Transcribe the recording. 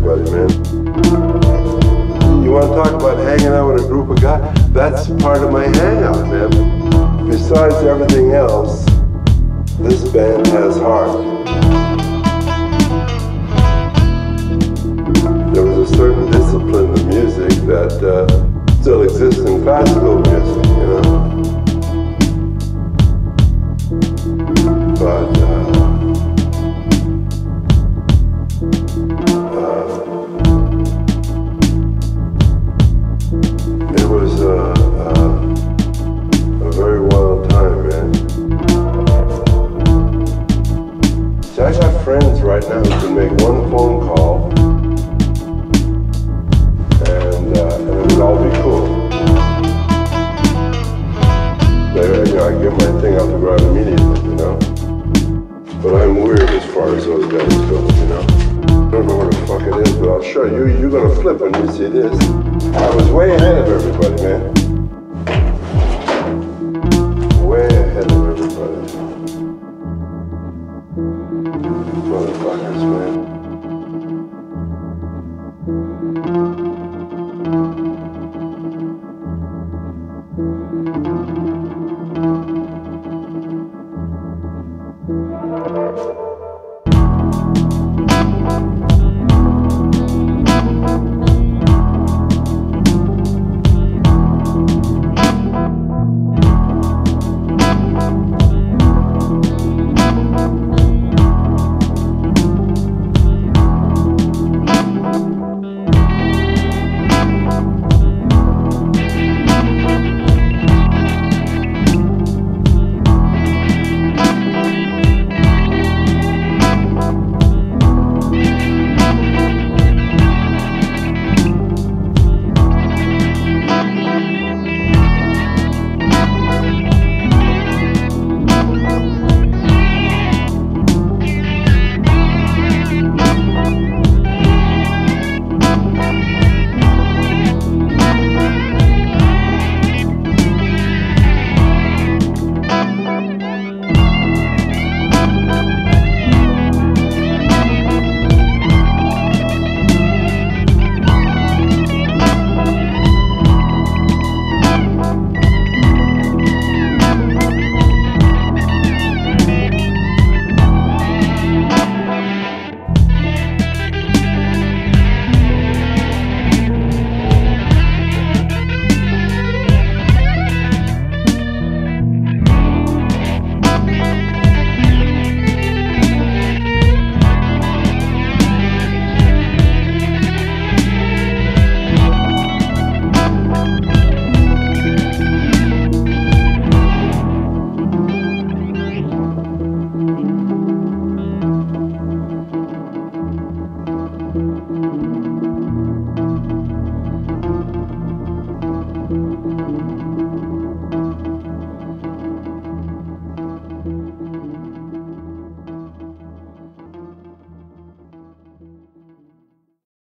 everybody, man. You want to talk about hanging out with a group of guys? That's part of my hangout, man. Besides everything else, this band has heart. There was a certain discipline of music that still exists in classical music.